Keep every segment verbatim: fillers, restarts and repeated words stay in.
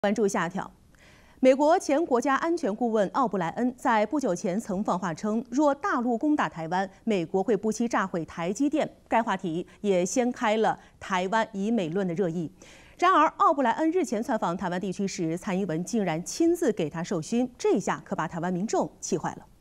关注下条，美国前国家安全顾问奥布莱恩在不久前曾放话称，若大陆攻打台湾，美国会不惜炸毁台积电。该话题也掀开了台湾以美论的热议。然而，奥布莱恩日前窜访台湾地区时，蔡英文竟然亲自给他授勋，这下可把台湾民众气坏了。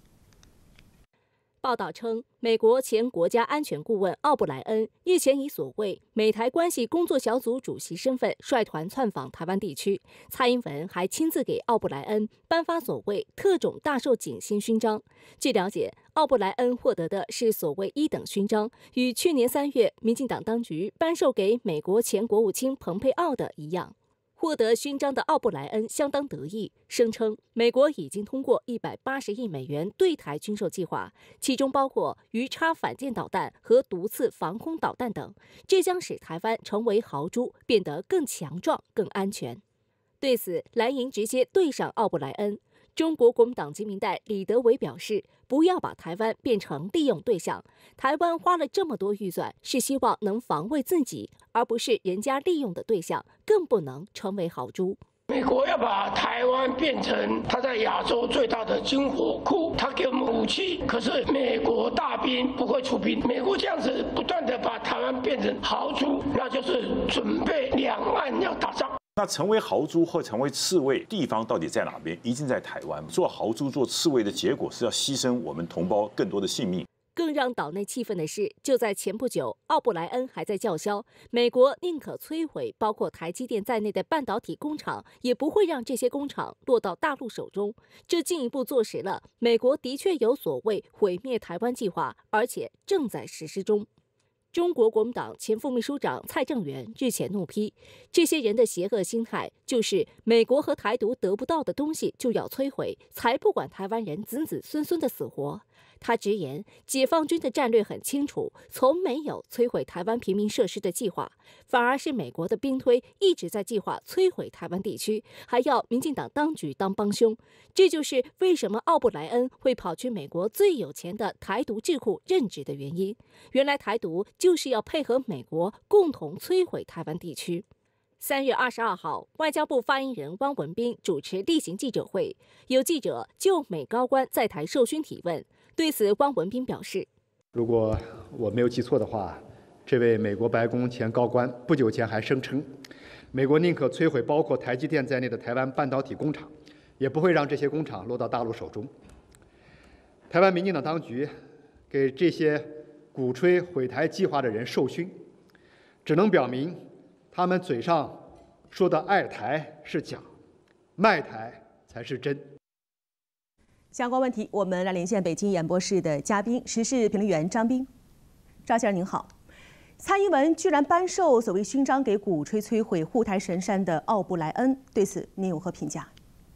报道称，美国前国家安全顾问奥布莱恩日前以所谓美台关系工作小组主席身份率团窜访台湾地区，蔡英文还亲自给奥布莱恩颁发所谓特种大绶锦星勋章。据了解，奥布莱恩获得的是所谓一等勋章，与去年三月民进党当局颁授给美国前国务卿蓬佩奥的一样。 获得勋章的奥布莱恩相当得意，声称美国已经通过一百八十亿美元对台军售计划，其中包括鱼叉反舰导弹和毒刺防空导弹等，这将使台湾成为豪猪，变得更强壮、更安全。对此，蓝营直接对上奥布莱恩。 中国国民党籍民代李德维表示，不要把台湾变成利用对象。台湾花了这么多预算，是希望能防卫自己，而不是人家利用的对象，更不能成为豪猪。 美国要把台湾变成它在亚洲最大的军火库，他给我们武器，可是美国大兵不会出兵。美国这样子不断的把台湾变成豪猪，那就是准备两岸要打仗。 那成为豪猪或成为刺猬，地方到底在哪边？一定在台湾。做豪猪、做刺猬的结果是要牺牲我们同胞更多的性命。 更让岛内气愤的是，就在前不久，奥布莱恩还在叫嚣，美国宁可摧毁包括台积电在内的半导体工厂，也不会让这些工厂落到大陆手中。这进一步坐实了美国的确有所谓毁灭台湾计划，而且正在实施中。 中国国民党前副秘书长蔡正元日前怒批，这些人的邪恶心态就是美国和台独得不到的东西就要摧毁，才不管台湾人子子孙孙的死活。他直言，解放军的战略很清楚，从没有摧毁台湾平民设施的计划，反而是美国的兵推一直在计划摧毁台湾地区，还要民进党当局当帮凶。这就是为什么奥布莱恩会跑去美国最有钱的台独智库任职的原因。原来台独 就是要配合美国共同摧毁台湾地区。三月二十二号，外交部发言人汪文斌主持例行记者会，有记者就美高官在台授勋提问。对此，汪文斌表示：“ 如果我没有记错的话，这位美国白宫前高官不久前还声称，美国宁可摧毁包括台积电在内的台湾半导体工厂，也不会让这些工厂落到大陆手中。台湾民进党当局给这些 鼓吹毁台计划的人授勋，只能表明他们嘴上说的爱台是假，卖台才是真。” 相关问题，我们来连线北京演播室的嘉宾，时事评论员张斌。赵先生您好，蔡英文居然颁授所谓勋章给鼓吹摧毁护台神山的奥布莱恩，对此您有何评价？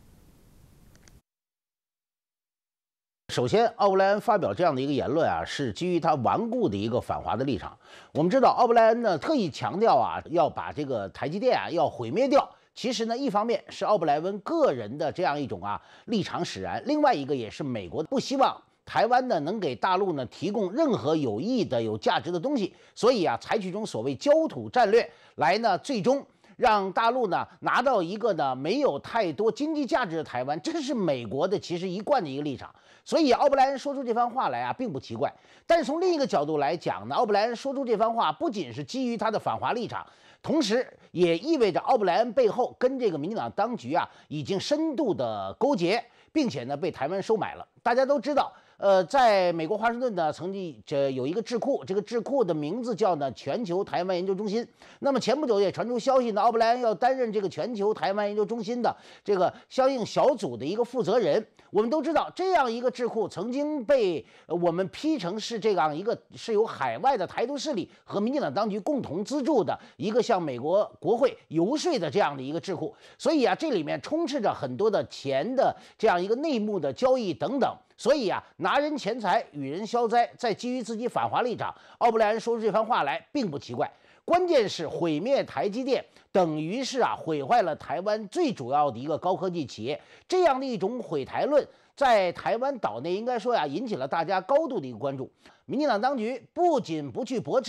首先，奥布莱恩发表这样的一个言论啊，是基于他顽固的一个反华的立场。我们知道，奥布莱恩呢特意强调啊，要把这个台积电啊要毁灭掉。其实呢，一方面是奥布莱恩个人的这样一种啊立场使然，另外一个也是美国不希望台湾呢能给大陆呢提供任何有益的、有价值的东西，所以啊，采取一种所谓焦土战略来呢，最终 让大陆呢拿到一个呢没有太多经济价值的台湾，这是美国的其实一贯的一个立场。所以奥布莱恩说出这番话来啊，并不奇怪。但是从另一个角度来讲呢，奥布莱恩说出这番话，不仅是基于他的反华立场，同时也意味着奥布莱恩背后跟这个民进党当局啊已经深度的勾结，并且呢被台湾收买了。大家都知道。 呃，在美国华盛顿呢，曾经这有一个智库，这个智库的名字叫呢全球台湾研究中心。那么前不久也传出消息呢，奥布莱恩要担任这个全球台湾研究中心的这个相应小组的一个负责人。我们都知道，这样一个智库曾经被我们批成是这样一个是由海外的台独势力和民进党当局共同资助的一个向美国国会游说的这样的一个智库。所以啊，这里面充斥着很多的钱的这样一个内幕的交易等等。 所以啊，拿人钱财与人消灾，再基于自己反华立场，奥布莱恩说出这番话来，并不奇怪。关键是毁灭台积电，等于是啊毁坏了台湾最主要的一个高科技企业。这样的一种毁台论，在台湾岛内应该说呀，引起了大家高度的一个关注。民进党当局不仅不去驳斥，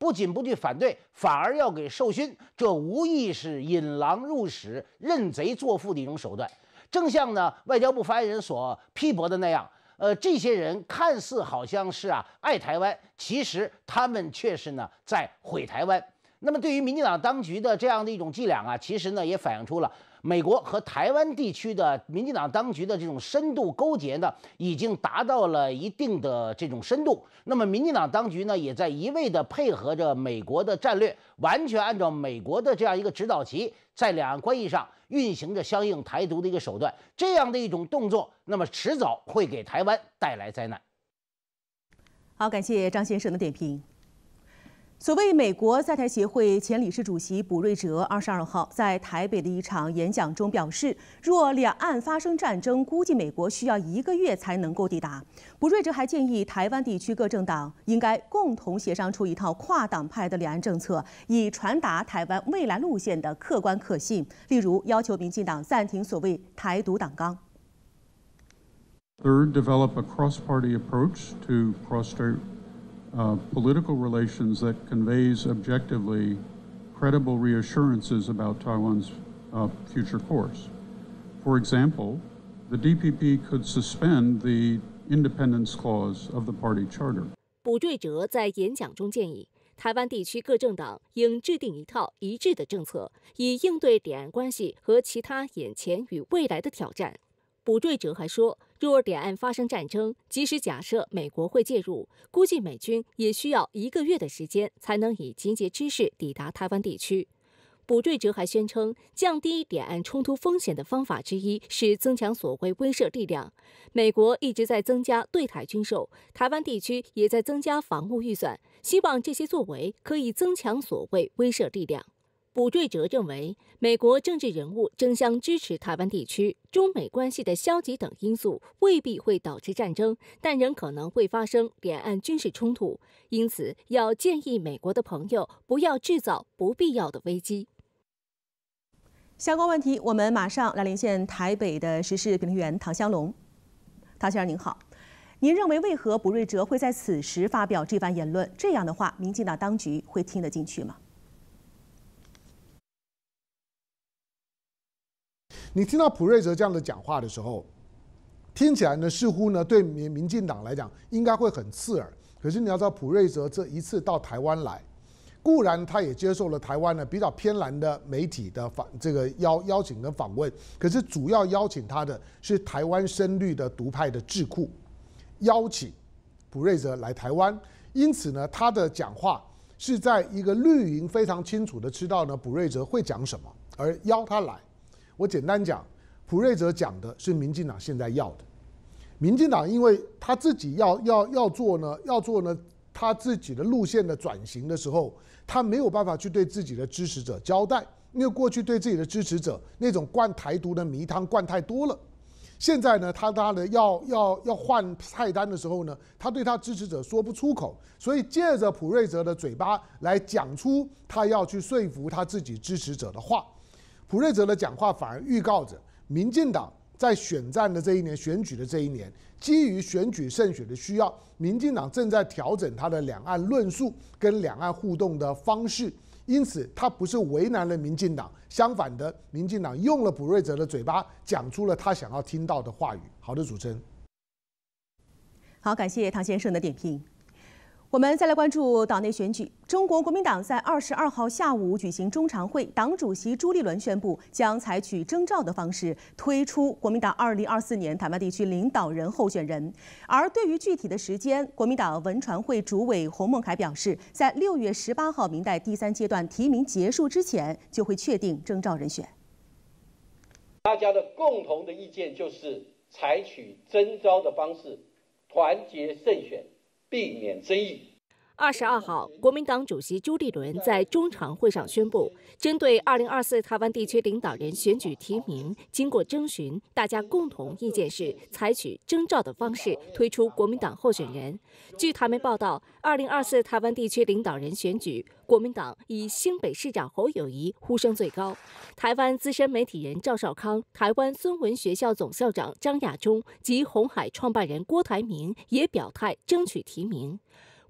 不仅不去反对，反而要给授勋，这无疑是引狼入室、认贼作父的一种手段。正像呢外交部发言人所批驳的那样，呃，这些人看似好像是啊爱台湾，其实他们却是呢在毁台湾。那么对于民进党当局的这样的一种伎俩啊，其实呢也反映出了美国和台湾地区的民进党当局的这种深度勾结呢，已经达到了一定的这种深度。那么民进党当局呢，也在一味的配合着美国的战略，完全按照美国的这样一个指导棋，在两岸关系上运行着相应台独的一个手段。这样的一种动作，那么迟早会给台湾带来灾难。 好，感谢张先生的点评。所谓美国在台协会前理事主席卜瑞哲二十二号在台北的一场演讲中表示，若两岸发生战争，估计美国需要一个月才能够抵达。卜瑞哲还建议台湾地区各政党应该共同协商出一套跨党派的两岸政策，以传达台湾未来路线的客观可信。例如，要求民进党暂停所谓台独党纲。 Third, develop a cross-party approach to cross-state Uh, political relations that conveys objectively credible reassurances about Taiwan's uh, future course. For example, the D P P could suspend the independence clause of the party charter. 卜瑞哲在演讲中建议，台湾地区各政党应制定一套一致的政策，以应对两岸关系和其他眼前与未来的挑战。卜瑞哲还说，若两岸发生战争，即使假设美国会介入，估计美军也需要一个月的时间才能以集结之势抵达台湾地区。卜瑞哲还宣称，降低两岸冲突风险的方法之一是增强所谓威慑力量。美国一直在增加对台军售，台湾地区也在增加防务预算，希望这些作为可以增强所谓威慑力量。卜瑞哲认为，美国政治人物争相支持台湾地区，中美关系的消极等因素未必会导致战争，但仍可能会发生两岸军事冲突。因此，要建议美国的朋友不要制造不必要的危机。 相关问题，我们马上来连线台北的时事评论员唐湘龙。唐先生您好，您认为为何卜瑞哲会在此时发表这番言论？这样的话，民进党当局会听得进去吗？ 你听到卜瑞哲这样的讲话的时候，听起来呢，似乎呢对民民进党来讲应该会很刺耳。可是你要知道，卜瑞哲这一次到台湾来，固然他也接受了台湾呢比较偏蓝的媒体的访这个邀邀请跟访问，可是主要邀请他的是台湾深绿的独派的智库，邀请卜瑞哲来台湾。因此呢，他的讲话是在一个绿营非常清楚的知道呢卜瑞哲会讲什么，而邀他来。我简单讲，卜瑞哲讲的是民进党现在要的。民进党因为他自己要要要做呢，要做呢他自己的路线的转型的时候，他没有办法去对自己的支持者交代，因为过去对自己的支持者那种灌台独的迷汤灌太多了。现在呢，他他的要要要换菜单的时候呢，他对他支持者说不出口，所以借着卜瑞哲的嘴巴来讲出他要去说服他自己支持者的话。卜瑞哲的讲话反而预告着民进党在选战的这一年、选举的这一年，基于选举胜选的需要，民进党正在调整他的两岸论述跟两岸互动的方式。因此，他不是为难了民进党，相反的，民进党用了卜瑞哲的嘴巴，讲出了他想要听到的话语。好的，主持人。 好，感谢唐先生的点评。我们再来关注岛内选举。中国国民党在二十二号下午举行中常会，党主席朱立伦宣布将采取征召的方式推出国民党二零二四年台湾地区领导人候选人。而对于具体的时间，国民党文传会主委洪孟凯表示，在六月十八号民代第三阶段提名结束之前，就会确定征召人选。 大家的共同的意见就是采取征召的方式，团结胜选，避免争议。 二十二号，国民党主席朱立伦在中常会上宣布，针对二零二四台湾地区领导人选举提名，经过征询，大家共同意见是采取征召的方式推出国民党候选人。据台媒报道，二零二四台湾地区领导人选举，国民党以新北市长侯友宜呼声最高。台湾资深媒体人赵少康、台湾孙文学校总校长张亚中及鸿海创办人郭台铭也表态争取提名。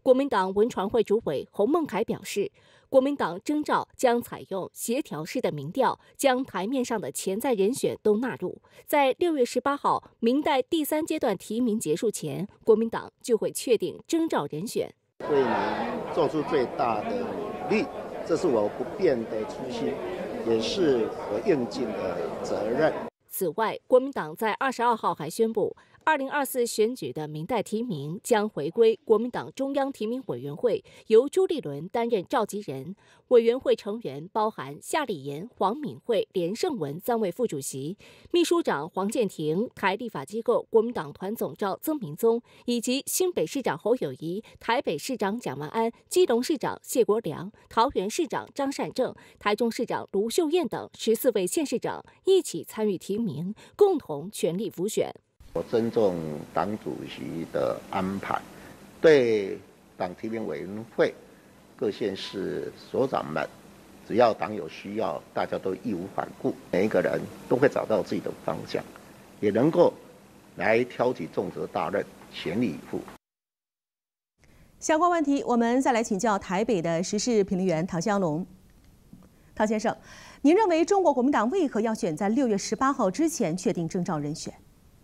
国民党文传会主委洪孟凯表示，国民党征召将采用协调式的民调，将台面上的潜在人选都纳入。在六月十八号民代第三阶段提名结束前，国民党就会确定征召人选。 为你做出最大的努力，这是我不变的初心，也是我应尽的责任。 此外，国民党在二十二号还宣布，二零二四选举的民代提名将回归国民党中央提名委员会，由朱立伦担任召集人。委员会成员包含夏立言、黄敏惠、连胜文三位副主席，秘书长黄建庭、台立法机构国民党团总召曾明宗，以及新北市长侯友宜、台北市长蒋万安、基隆市长谢国良、桃园市长张善政、台中市长卢秀燕等十四位县市长一起参与提名，共同全力辅选。 我尊重党主席的安排，对党提名委员会各县市所长们，只要党有需要，大家都义无反顾，每一个人都会找到自己的方向，也能够来挑起重责大任，全力以赴。 相关问题，我们再来请教台北的时事评论员唐湘龙。唐先生，您认为中国国民党为何要选在六月十八号之前确定征召人选？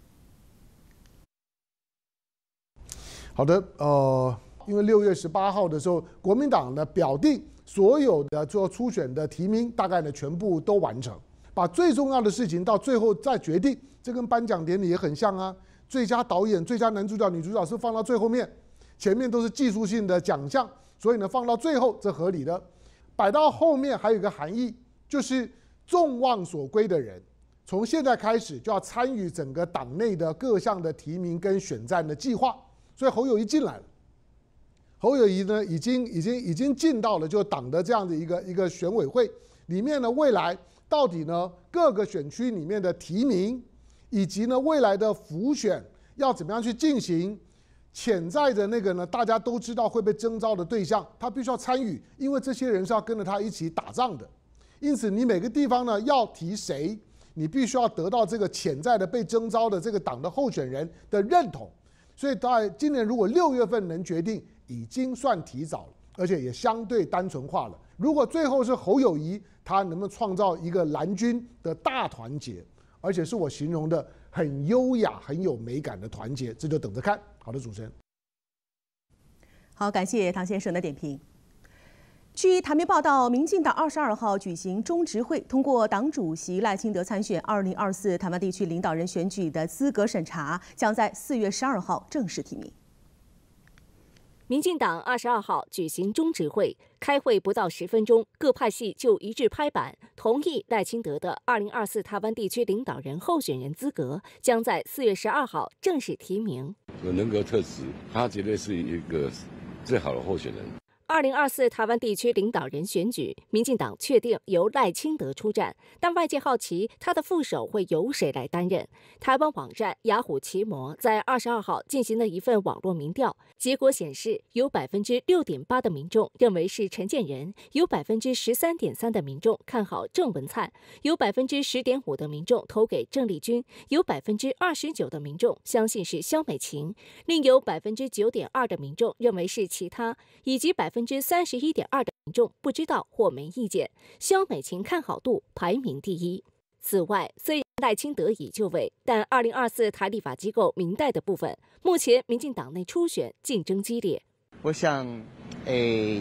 好的，呃，因为六月十八号的时候，国民党呢表定所有的做初选的提名，大概呢全部都完成，把最重要的事情到最后再决定。这跟颁奖典礼也很像啊，最佳导演、最佳男主角、女主角是放到最后面，前面都是技术性的奖项，所以呢放到最后这合理的。摆到后面还有一个含义，就是众望所归的人，从现在开始就要参与整个党内的各项的提名跟选战的计划。所以侯友宜进来了，侯友宜呢已经已经已经进到了就党的这样的一个一个选委会里面呢，未来到底呢各个选区里面的提名，以及呢未来的辅选要怎么样去进行，潜在的那个呢大家都知道会被征召的对象，他必须要参与，因为这些人是要跟着他一起打仗的，因此你每个地方呢要提谁，你必须要得到这个潜在的被征召的这个党的候选人的认同。所以在今年如果六月份能决定，已经算提早了，而且也相对单纯化了。如果最后是侯友宜，他能不能创造一个蓝军的大团结，而且是我形容的很优雅、很有美感的团结，这就等着看。好的，主持人。 好，感谢唐先生的点评。据台媒报道，民进党二十二号举行中执会，通过党主席赖清德参选二零二四台湾地区领导人选举的资格审查，将在四月十二号正式提名。 民进党二十二号举行中执会，开会不到十分钟，各派系就一致拍板，同意赖清德的二零二四台湾地区领导人候选人资格将在四月十二号正式提名。 有人格特质，他绝对是一个最好的候选人。 二零二四台湾地区领导人选举，民进党确定由赖清德出战，但外界好奇他的副手会由谁来担任。台湾网站雅虎奇摩在二十二号进行了一份网络民调，结果显示，有百分之六点八的民众认为是陈建仁，有百分之十三点三的民众看好郑文灿，有百分之十点五的民众投给郑丽君，有百分之二十九的民众相信是萧美琴，另有百分之九点二的民众认为是其他，以及百分之三十一点二的民众不知道或没意见。萧美琴看好度排名第一。此外，虽然赖清德已就位，但二零二四台立法机构民代的部分，目前民进党内初选竞争激烈。 我想，诶，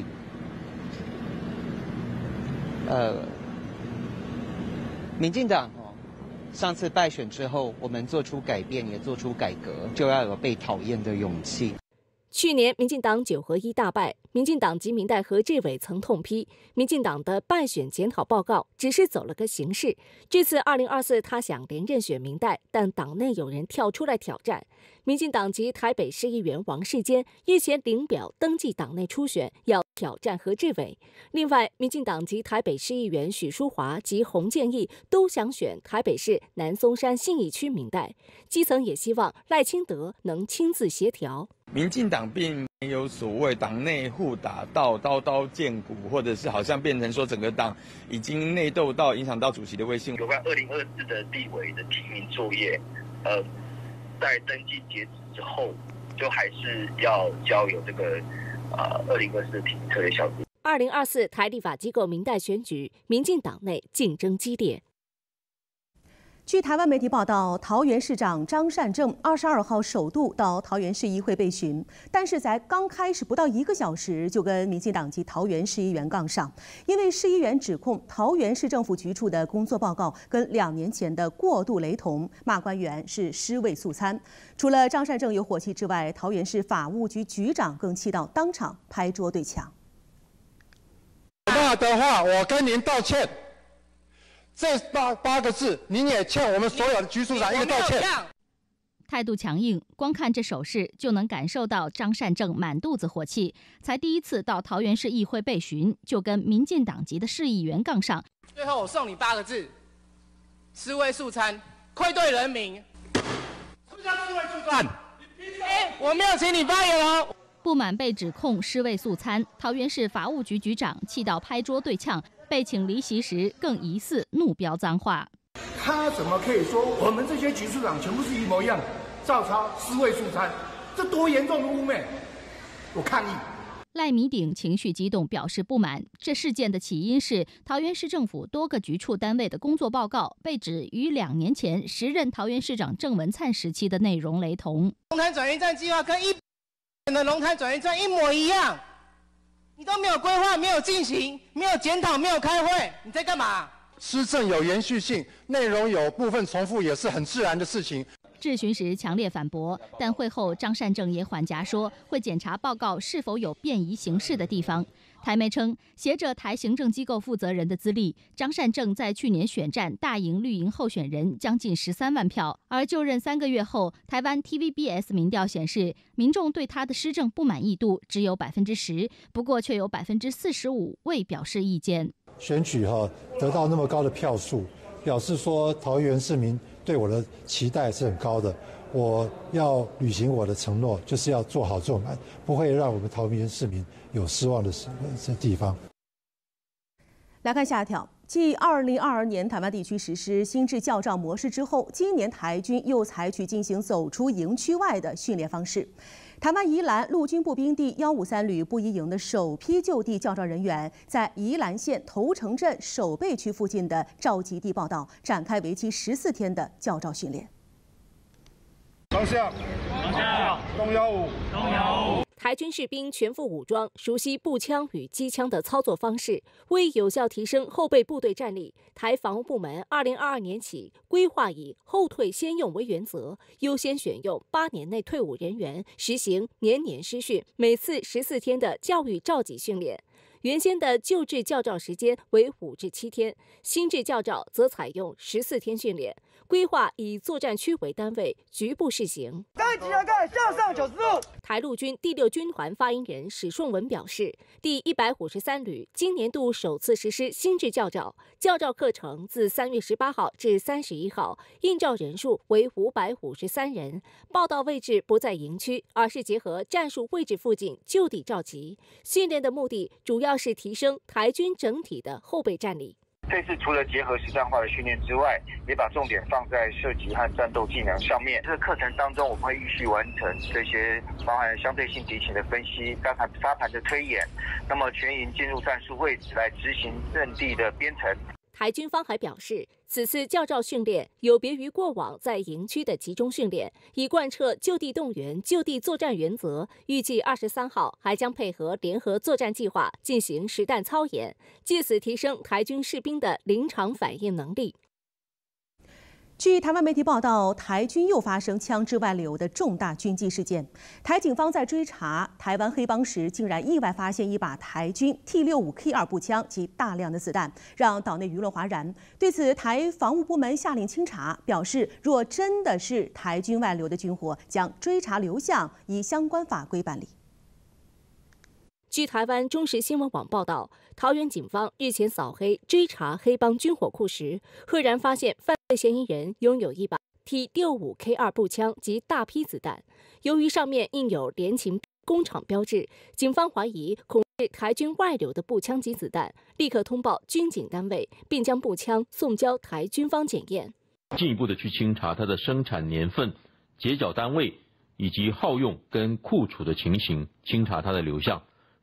呃，民进党哦，上次败选之后，我们做出改变，也做出改革，就要有被讨厌的勇气。 去年民进党九合一大败，民进党及民代何志伟曾痛批民进党的败选检讨报告只是走了个形式。这次二零二四他想连任选民代，但党内有人跳出来挑战。民进党及台北市议员王世坚日前领表登记党内初选，要挑战何志伟。另外，民进党及台北市议员许淑华及洪建义都想选台北市南松山信义区民代，基层也希望赖清德能亲自协调。 民进党并没有所谓党内互打到刀刀见骨，或者是好像变成说整个党已经内斗到影响到主席的威信。 有关二零二四的立委的提名作业，呃，在登记截止之后，就还是要交由这个啊二零二四评策略小组。 二零二四台立法机构民代选举，民进党内竞争激烈。 据台湾媒体报道，桃园市长张善政二十二号首度到桃园市议会备询，但是才刚开始不到一个小时，就跟民进党籍桃园市议员杠上，因为市议员指控桃园市政府局处的工作报告跟两年前的过度雷同，骂官员是尸位素餐。除了张善政有火气之外，桃园市法务局局长更气到当场拍桌对呛。 那的话，我跟您道歉。这八八个字，您也欠我们所有的局处长一个道歉。 态度强硬，光看这手势就能感受到张善政满肚子火气。才第一次到桃园市议会备询，就跟民进党籍的市议员杠上。 最后我送你八个字：尸位素餐，愧对人民。什么叫尸位素餐？我没有请你发言哦。 不满被指控尸位素餐，桃园市法务局局长气到拍桌对呛。被请离席时，更疑似怒飙脏话。 他怎么可以说我们这些局处长全部是一模一样，照抄尸位素餐？这多严重的污蔑！我抗议。 赖米鼎情绪激动，表示不满。这事件的起因是桃园市政府多个局处单位的工作报告被指与两年前时任桃园市长郑文灿时期的内容雷同。 龙潭转运站计划跟一年的龙潭转运站一模一样。你都没有规划，没有进行，没有检讨，没有开会，你在干嘛？ 施政有延续性，内容有部分重复，也是很自然的事情。 质询时强烈反驳，但会后张善政也缓颊说会检查报告是否有便宜行事的地方。台媒称，携着台行政机构负责人的资历，张善政在去年选战大赢绿营候选人将近十三万票，而就任三个月后，台湾 T V B S 民调显示，民众对他的施政不满意度只有百分之十，不过却有百分之四十五未表示意见。 选举哈得到那么高的票数，表示说桃园市民对我的期待是很高的。我要履行我的承诺，就是要做好做满，不会让我们桃园市民有失望的这地方。 来看下一条，继二零二二年台湾地区实施新制教召模式之后，今年台军又采取进行走出营区外的训练方式。台湾宜兰陆军步兵第一五三旅步一营的首批就地教召人员，在宜兰县头城镇守备区附近的召集地报到，展开为期十四天的教召训练。 方向，方向，东幺五， 东幺五。台军士兵全副武装，熟悉步枪与机枪的操作方式，为有效提升后备部队战力，台防务部门二零二二年起规划以后退先用为原则，优先选用八年内退伍人员，实行年年师训，每次十四天的教育召集训练。原先的旧制教召时间为五至七天，新制教召则采用十四天训练。规划以作战区为单位，局部试行。 该几人干向上九十度。 台陆军第六军团发言人史顺文表示，第一百五十三旅今年度首次实施新制教召，教召课程自三月十八号至三十一号，应召人数为五百五十三人，报到位置不在营区，而是结合战术位置附近就地召集。训练的目的主要是提升台军整体的后备战力。 这次除了结合实战化的训练之外，也把重点放在射击和战斗技能上面。这个课程当中，我们会继续完成这些包含相对性敌情的分析、沙盘沙盘的推演，那么全营进入战术位置来执行阵地的编程。 台军方还表示，此次教召训练有别于过往在营区的集中训练，以贯彻就地动员、就地作战原则。预计二十三号还将配合联合作战计划进行实弹操演，借此提升台军士兵的临场反应能力。据台湾媒体报道，台军又发生枪支外流的重大军机事件。台警方在追查台湾黑帮时，竟然意外发现一把台军 T 六五 K 二步枪及大量的子弹，让岛内舆论哗然。对此，台防务部门下令清查，表示若真的是台军外流的军火，将追查流向，依相关法规办理。据台湾中时新闻网报道，桃园警方日前扫黑追查黑帮军火库时，赫然发现犯罪嫌疑人拥有一把 T 六五 K 二步枪及大批子弹。由于上面印有联勤工厂标志，警方怀疑恐是台军外流的步枪及子弹，立刻通报军警单位，并将步枪送交台军方检验。 进一步的去清查它的生产年份、截缴单位以及耗用跟库储的情形，清查它的流向。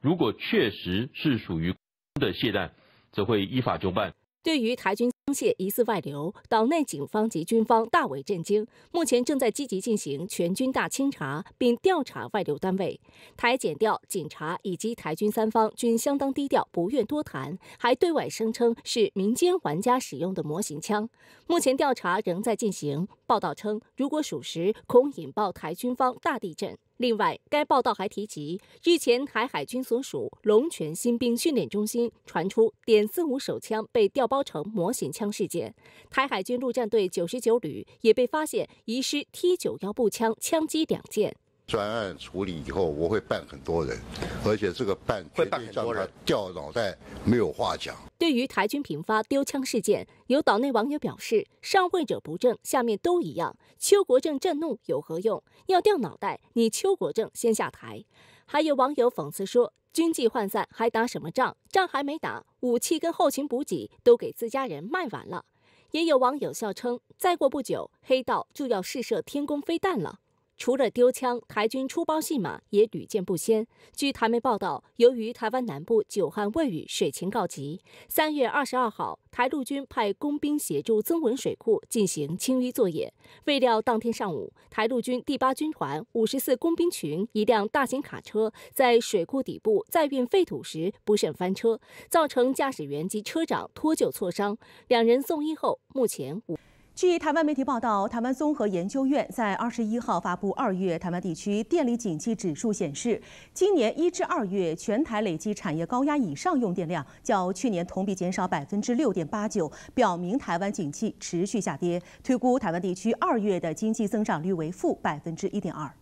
如果确实是属于的卸弹，则会依法就办。 对于台军枪械疑似外流，岛内警方及军方大为震惊，目前正在积极进行全军大清查，并调查外流单位。台检调、警察以及台军三方均相当低调，不愿多谈，还对外声称是民间玩家使用的模型枪。目前调查仍在进行。报道称，如果属实，恐引爆台军方大地震。另外，该报道还提及，日前台海军所属龙泉新兵训练中心传出点四五手枪被调包成模型枪事件，台海军陆战队九十九旅也被发现遗失 T 九十一步枪枪击两件。 专案处理以后，我会办很多人，而且这个办会办很多人， 掉脑袋没有话讲。 对于台军频发丢枪事件，有岛内网友表示：“上位者不正，下面都一样。邱国正震怒有何用？要掉脑袋，你邱国正先下台。”还有网友讽刺说：“军纪涣散，还打什么仗？仗还没打，武器跟后勤补给都给自家人卖完了。”也有网友笑称：“再过不久，黑道就要试射天宫飞弹了。”除了丢枪，台军出包戏码也屡见不鲜。据台媒报道，由于台湾南部久旱未雨，水情告急，三月二十二号，台陆军派工兵协助增文水库进行清淤作业。未料当天上午，台陆军第八军团五十四工兵群一辆大型卡车在水库底部载运废土时不慎翻车，造成驾驶员及车长脱臼挫伤，两人送医后目前无。 据台湾媒体报道，台湾综合研究院在二十一号发布二月台湾地区电力景气指数显示，今年一至二月全台累计产业高压以上用电量较去年同比减少百分之六点八九，表明台湾景气持续下跌。推估台湾地区二月的经济增长率为负百分之一点二。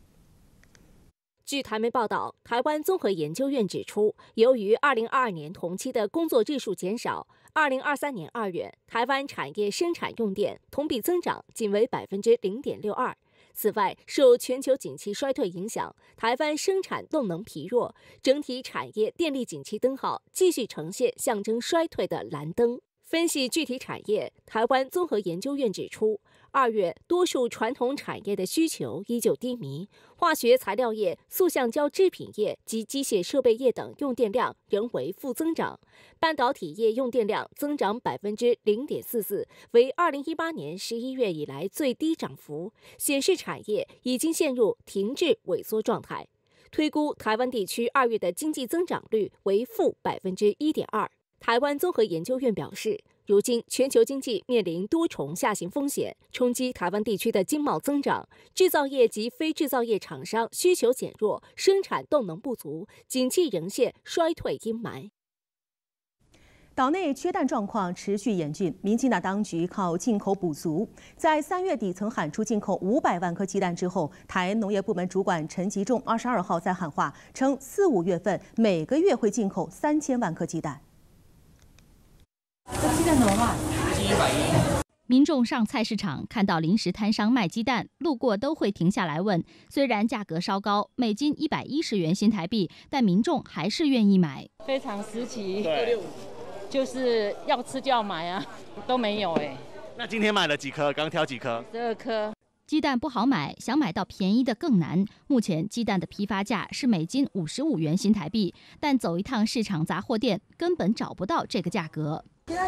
据台媒报道，台湾综合研究院指出，由于二零二二年同期的工作日数减少，二零二三年二月，台湾产业生产用电同比增长仅为百分之零点六二。此外，受全球景气衰退影响，台湾生产动能疲弱，整体产业电力景气灯号继续呈现象征衰退的蓝灯。分析具体产业，台湾综合研究院指出，二月多数传统产业的需求依旧低迷，化学材料业、塑橡胶制品业及机械设备业等用电量仍为负增长，半导体业用电量增长百分之零点四四，为二零一八年十一月以来最低涨幅，显示产业已经陷入停滞萎缩状态。推估台湾地区二月的经济增长率为负百分之一点二。台湾综合研究院表示，如今全球经济面临多重下行风险，冲击台湾地区的经贸增长，制造业及非制造业厂商需求减弱，生产动能不足，景气仍现衰退阴霾。 岛内缺蛋状况持续严峻，民进党当局靠进口补足。在三月底曾喊出进口五百万颗鸡蛋之后，台农业部门主管陈吉仲二十二号再喊话，称四五月份每个月会进口三千万颗鸡蛋。 这鸡蛋怎么卖？一百一。民众上菜市场看到临时摊商卖鸡蛋，路过都会停下来问。虽然价格稍高，每斤一百一十元新台币，但民众还是愿意买。 非常时期，对，就是要吃就要买啊，都没有哎、欸。 那今天买了几颗？刚挑几颗？ 十二颗。 鸡蛋不好买，想买到便宜的更难。目前鸡蛋的批发价是每斤五十五元新台币，但走一趟市场杂货店根本找不到这个价格。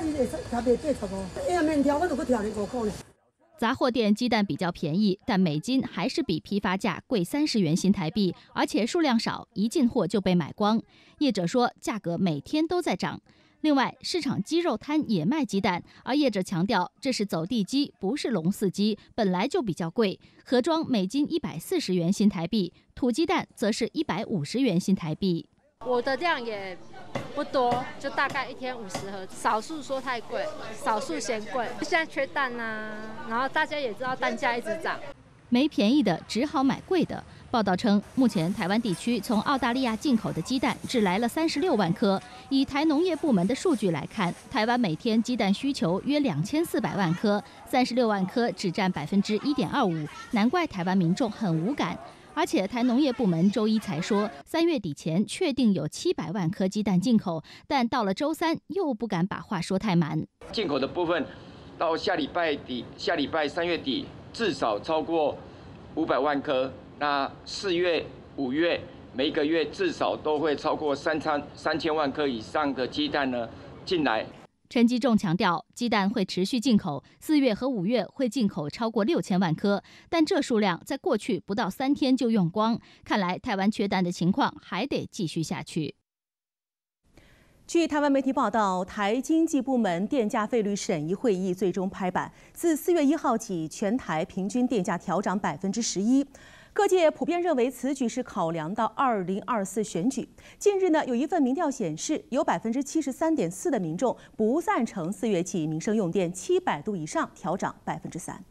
杂货店鸡蛋比较便宜，但每斤还是比批发价贵三十元新台币，而且数量少，一进货就被买光。业者说，价格每天都在涨。另外，市场鸡肉摊也卖鸡蛋，而业者强调这是走地鸡，不是笼饲鸡，本来就比较贵。盒装每斤一百四十元新台币，土鸡蛋则是一百五十元新台币。 我的量也不多，就大概一天五十盒，少数说太贵，少数嫌贵。现在缺蛋啊，然后大家也知道蛋价一直涨， 没便宜的只好买贵的。报道称，目前台湾地区从澳大利亚进口的鸡蛋只来了三十六万颗。以台农业部门的数据来看，台湾每天鸡蛋需求约两千四百万颗，三十六万颗只占百分之一点二五，难怪台湾民众很无感。而且台农业部门周一才说，三月底前确定有七百万颗鸡蛋进口，但到了周三又不敢把话说太满。 进口的部分到下礼拜底，下礼拜三月底至少超过五百万颗。那四月、五月每一个月至少都会超过三千三千万颗以上的鸡蛋呢进来。 陈吉仲强调，鸡蛋会持续进口，四月和五月会进口超过六千万颗，但这数量在过去不到三天就用光，看来台湾缺蛋的情况还得继续下去。 据台湾媒体报道，台经济部门电价费率审议会议最终拍板，自四月一号起，全台平均电价调涨百分之十一。各界普遍认为此举是考量到二零二四选举。近日呢，有一份民调显示，有百分之七十三点四的民众不赞成四月起民生用电七百度以上调涨百分之三。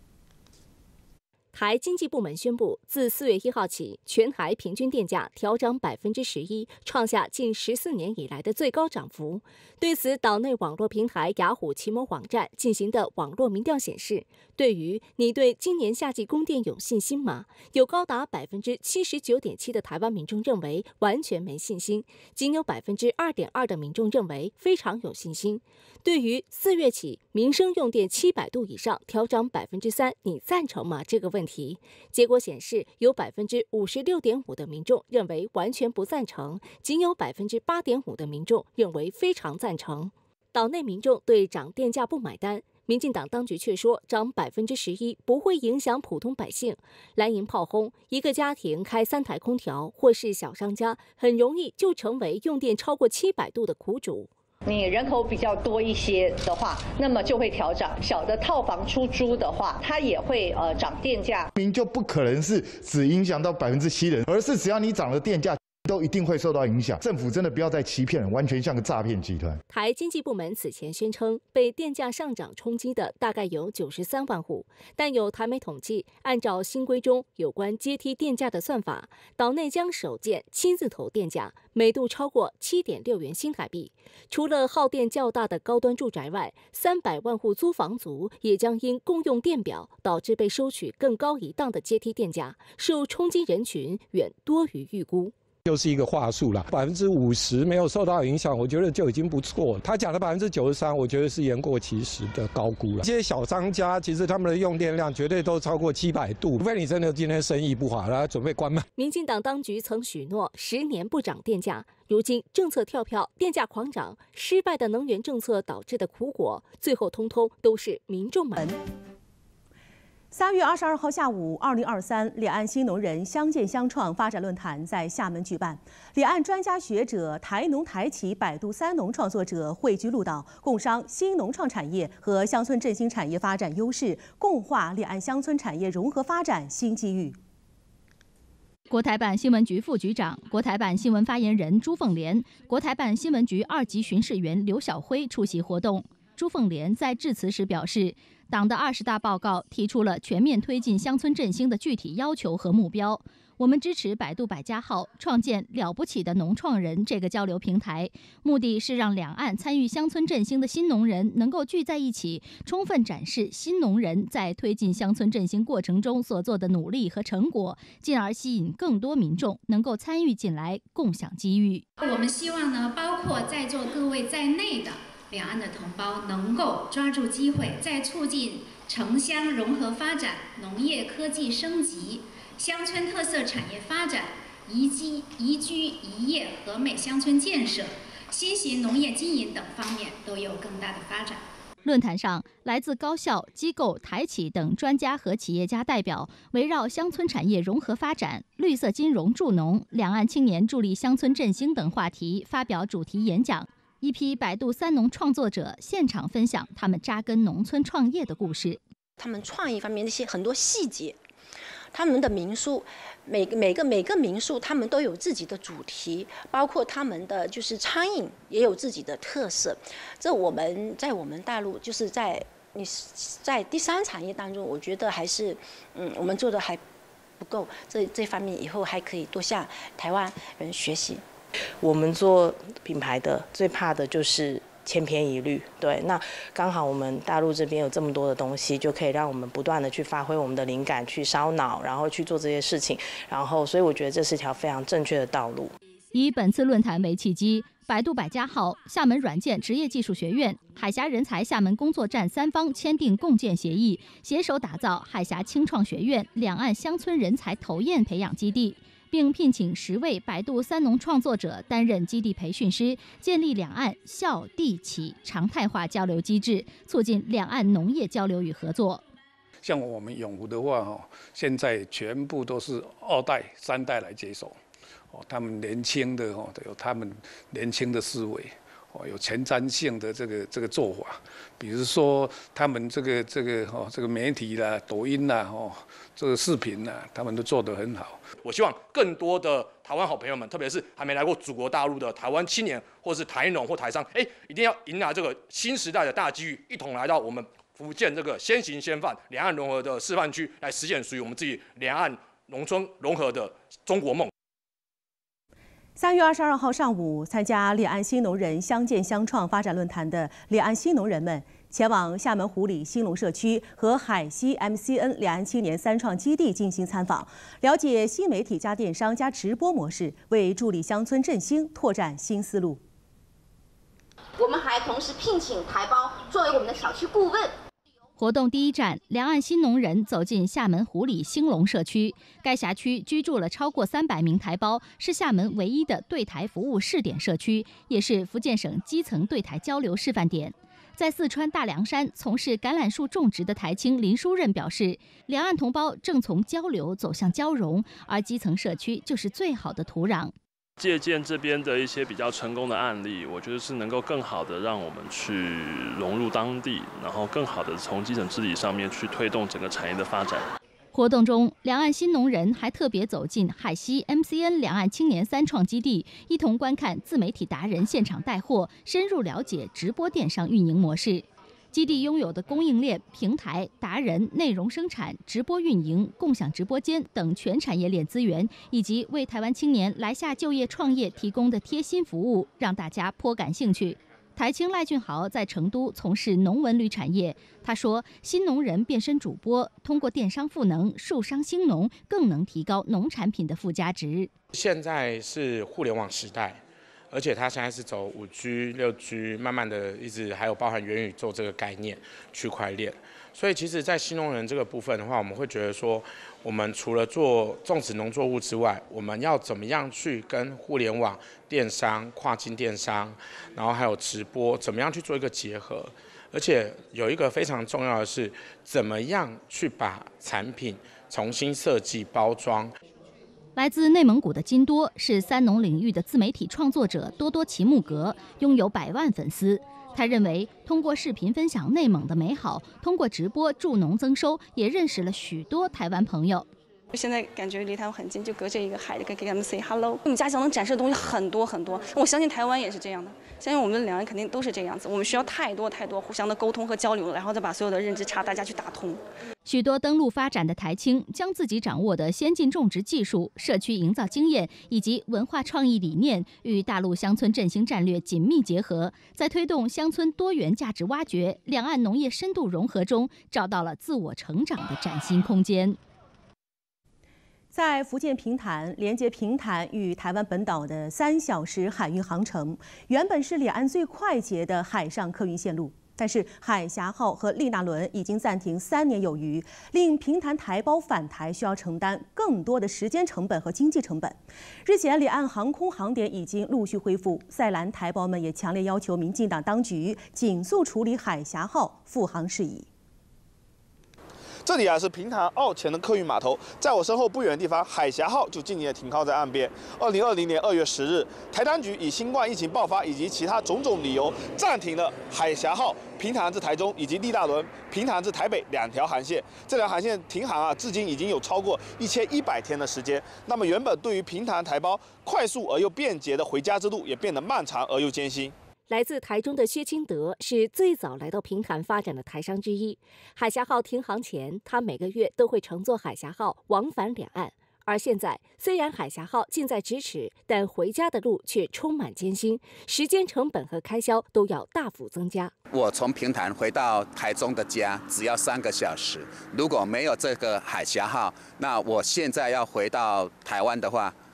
台经济部门宣布，自四月一号起，全台平均电价调涨百分之十一，创下近十四年以来的最高涨幅。对此，岛内网络平台雅虎奇摩网站进行的网络民调显示，对于你对今年夏季供电有信心吗？有高达百分之七十九点七的台湾民众认为完全没信心，仅有百分之二点二的民众认为非常有信心。对于四月起民生用电七百度以上调涨百分之三，你赞成吗？这个问题，结果显示有百分之五十六点五的民众认为完全不赞成，仅有百分之八点五的民众认为非常赞成。岛内民众对涨电价不买单，民进党当局却说涨百分之十一不会影响普通百姓。蓝营炮轰，一个家庭开三台空调或是小商家，很容易就成为用电超过七百度的苦主。 你人口比较多一些的话，那么就会调涨；小的套房出租的话，它也会呃涨电价。 明就不可能是只影响到百分之七人，而是只要你涨了电价，都一定会受到影响。政府真的不要再欺骗了，完全像个诈骗集团。 台经济部门此前宣称，被电价上涨冲击的大概有九十三万户，但有台媒统计，按照新规中有关阶梯电价的算法，岛内将首见七字头电价，每度超过七点六元新台币。除了耗电较大的高端住宅外，三百万户租房族也将因共用电表，导致被收取更高一档的阶梯电价，受冲击人群远多于预估。 就是一个话术啦，百分之五十没有受到影响，我觉得就已经不错了。他讲的百分之九十三，我觉得是言过其实的高估了。这些小商家其实他们的用电量绝对都超过七百度，除非你真的今天生意不好，然后准备关门。 民进党当局曾许诺十年不涨电价，如今政策跳票，电价狂涨，失败的能源政策导致的苦果，最后通通都是民众们。 三月二十二号下午，二零二三两岸新农人相见相创发展论坛在厦门举办，两岸专家学者、台农、台企、百度三农创作者汇聚鹿岛，共商新农创产业和乡村振兴产业发展优势，共话两岸乡村产业融合发展新机遇。 国台办新闻局副局长、国台办新闻发言人朱凤莲、国台办新闻局二级巡视员刘晓辉出席活动。朱凤莲在致辞时表示，党的二十大报告提出了全面推进乡村振兴的具体要求和目标。我们支持百度百家号创建了不起的农创人这个交流平台，目的是让两岸参与乡村振兴的新农人能够聚在一起，充分展示新农人在推进乡村振兴过程中所做的努力和成果，进而吸引更多民众能够参与进来，共享机遇。 我们希望呢，包括在座各位在内的两岸的同胞能够抓住机会，在促进城乡融合发展、农业科技升级、乡村特色产业发展、宜居宜居宜业和美乡村建设、新型农业经营等方面都有更大的发展。 论坛上，来自高校、机构、台企等专家和企业家代表围绕乡村产业融合发展、绿色金融助农、两岸青年助力乡村振兴等话题发表主题演讲。一批百度三农创作者现场分享他们扎根农村创业的故事。 他们创意方面那些很多细节，他们的民宿，每个每个每个民宿他们都有自己的主题，包括他们的就是餐饮也有自己的特色。这我们在我们大陆就是在你在第三产业当中，我觉得还是嗯我们做的还不够，这这方面以后还可以多向台湾人学习。 我们做品牌的最怕的就是千篇一律，对，那刚好我们大陆这边有这么多的东西，就可以让我们不断的去发挥我们的灵感，去烧脑，然后去做这些事情，然后所以我觉得这是一条非常正确的道路。 以本次论坛为契机，百度百家号、厦门软件职业技术学院、海峡人才厦门工作站三方签订共建协议，携手打造海峡青创学院两岸乡村人才投研培养基地， 并聘请十位百度三农创作者担任基地培训师，建立两岸校地企常态化交流机制，促进两岸农业交流与合作。 像我们永福的话，哦，现在全部都是二代、三代来接手，哦，他们年轻的哦，有他们年轻的思维。哦，有前瞻性的这个这个做法，比如说他们这个这个哦这个媒体啦、抖音啦、哦这个视频啦，他们都做得很好。 我希望更多的台湾好朋友们，特别是还没来过祖国大陆的台湾青年，或是台农或台商，哎，一定要迎来这个新时代的大机遇，一同来到我们福建这个先行先范、两岸融合的示范区，来实现属于我们自己两岸农村融合的中国梦。 三月二十二号上午，参加两岸新农人相见相创发展论坛的两岸新农人们，前往厦门湖里兴隆社区和海西 M C N 两岸青年三创基地进行参访，了解新媒体加电商加直播模式，为助力乡村振兴拓展新思路。 我们还同时聘请台胞作为我们的小区顾问。 活动第一站，两岸新农人走进厦门湖里兴隆社区。该辖区居住了超过三百名台胞，是厦门唯一的对台服务试点社区，也是福建省基层对台交流示范点。在四川大凉山从事橄榄树种植的台青林书任表示，两岸同胞正从交流走向交融，而基层社区就是最好的土壤。 借鉴这边的一些比较成功的案例，我觉得是能够更好的让我们去融入当地，然后更好的从基层治理上面去推动整个产业的发展。 活动中，两岸新农人还特别走进海西 M C N 两岸青年三创基地，一同观看自媒体达人现场带货，深入了解直播电商运营模式。基地拥有的供应链、平台、达人、内容生产、直播运营、共享直播间等全产业链资源，以及为台湾青年来厦就业创业提供的贴心服务，让大家颇感兴趣。台青赖俊豪在成都从事农文旅产业，他说，新农人变身主播，通过电商赋能树商兴农，更能提高农产品的附加值。 现在是互联网时代。而且它现在是走五 G、六 G， 慢慢的一直还有包含元宇宙这个概念、区块链。所以其实，在新农人这个部分的话，我们会觉得说，我们除了做种植农作物之外，我们要怎么样去跟互联网、电商、跨境电商，然后还有直播，怎么样去做一个结合？而且有一个非常重要的是，怎么样去把产品重新设计、包装。 来自内蒙古的金多是三农领域的自媒体创作者多多齐木格，拥有百万粉丝。他认为，通过视频分享内蒙的美好，通过直播助农增收，也认识了许多台湾朋友。 现在感觉离台湾很近，就隔着一个海，就可以给他们 say hello。我们家乡能展示的东西很多很多，我相信台湾也是这样的，相信我们两岸肯定都是这样子。我们需要太多太多互相的沟通和交流，然后再把所有的认知差大家去打通。 许多登陆发展的台青，将自己掌握的先进种植技术、社区营造经验以及文化创意理念，与大陆乡村振兴战略紧密结合，在推动乡村多元价值挖掘、两岸农业深度融合中，找到了自我成长的崭新空间。 在福建平潭连接平潭与台湾本岛的三小时海运航程，原本是两岸最快捷的海上客运线路。但是海峡号和丽娜轮已经暂停三年有余，令平潭台胞返台需要承担更多的时间成本和经济成本。日前，两岸航空航点已经陆续恢复，赛兰台胞们也强烈要求民进党当局紧速处理海峡号复航事宜。 这里啊是平潭澳前的客运码头，在我身后不远的地方，海峡号就静静地停靠在岸边。二零二零年二月十日，台当局以新冠疫情爆发以及其他种种理由，暂停了海峡号平潭至台中以及丽大轮平潭至台北两条航线。这条航线停航啊，至今已经有超过一千一百天的时间。那么原本对于平潭台胞快速而又便捷的回家之路，也变得漫长而又艰辛。 来自台中的薛清德是最早来到平潭发展的台商之一。海峡号停航前，他每个月都会乘坐海峡号往返两岸。而现在，虽然海峡号近在咫尺，但回家的路却充满艰辛，时间成本和开销都要大幅增加。 我从平潭回到台中的家只要三个小时，如果没有这个海峡号，那我现在要回到台湾的话，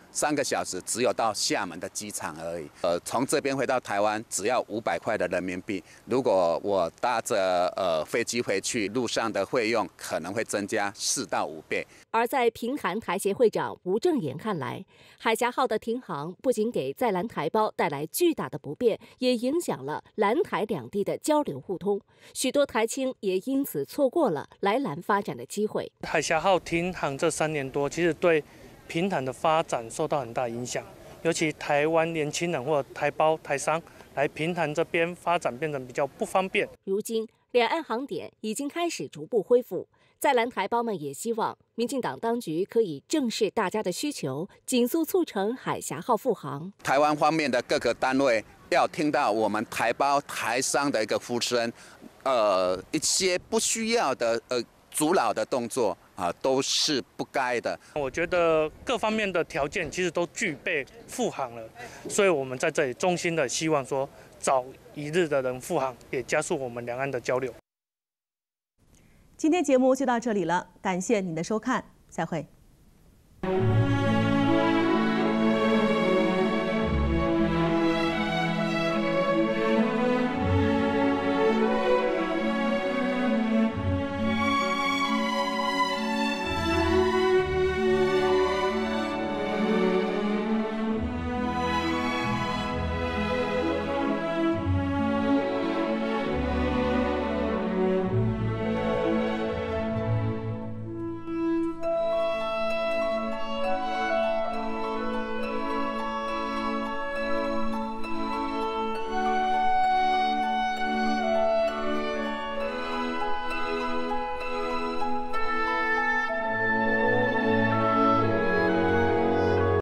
三个小时只有到厦门的机场而已。呃，从这边回到台湾只要五百块的人民币，如果我搭着呃飞机回去，路上的费用可能会增加四到五倍。 而在平韩台协会长吴正言看来，海峡号的停航不仅给在蓝台胞带来巨大的不便，也影响了蓝台两地的交流互通，许多台青也因此错过了来蓝发展的机会。 海峡号停航这三年多，其实对平潭的发展受到很大影响，尤其台湾年轻人或台胞、台商来平潭这边发展变得比较不方便。 如今，两岸航点已经开始逐步恢复，在蓝台胞们也希望民进党当局可以正视大家的需求，紧速促成海峡号复航。 台湾方面的各个单位要听到我们台胞、台商的一个呼声，呃，一些不需要的呃阻挠的动作。啊，都是不该的。 我觉得各方面的条件其实都具备复航了，所以我们在这里衷心的希望说，早一日的能复航，也加速我们两岸的交流。 今天节目就到这里了，感谢您的收看，再会。